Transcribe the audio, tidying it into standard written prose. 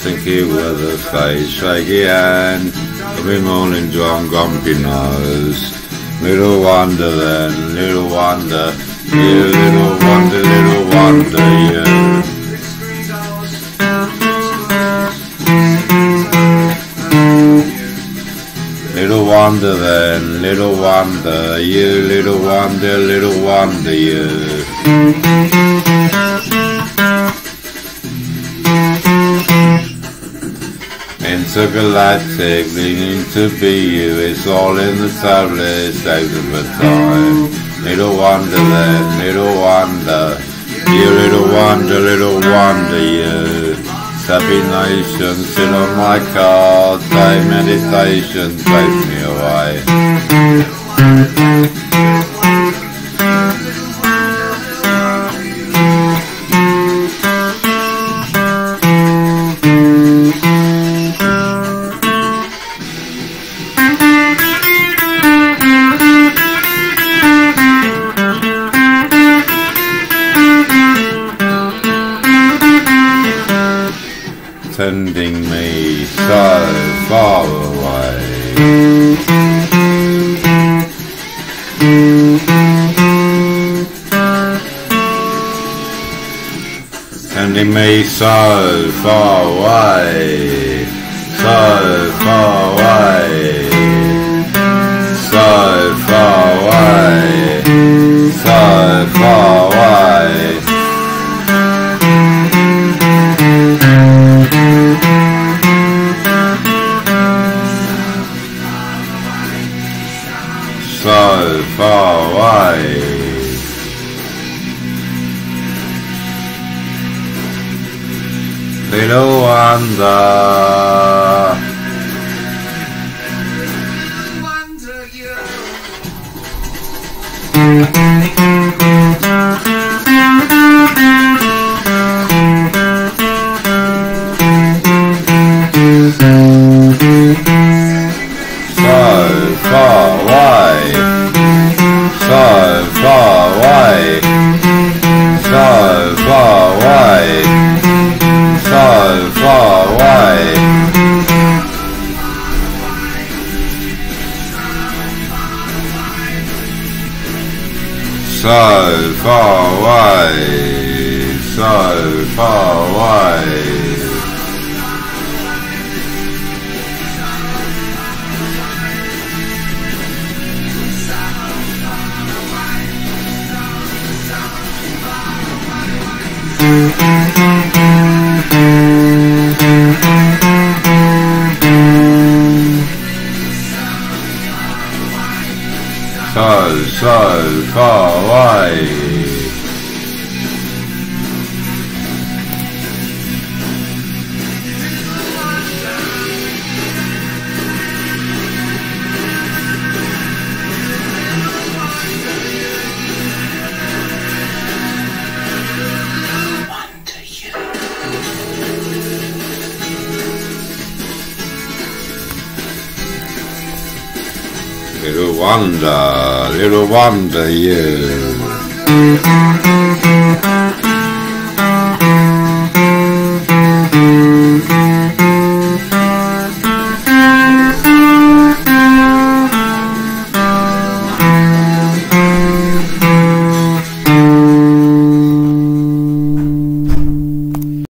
stinky with a face, shaky hand, every morning John grumpy nose. Little wonder then, little wonder, you little wonder, you. Little wonder then, little wonder, you little wonder, you. Intergalactic, leaning to be you, it's all in the tablets, days of a time. Little wonder then, little wonder, you little wonder, you. Happy nation, sit on my car, day meditation, take me away. Sending me so far away. Sending me so far away, so far away, so far away, so far away. So far away. Little wonder. So far away, so far away, so far away, so far away. So far away, so far away. So far away. Little wonder, you.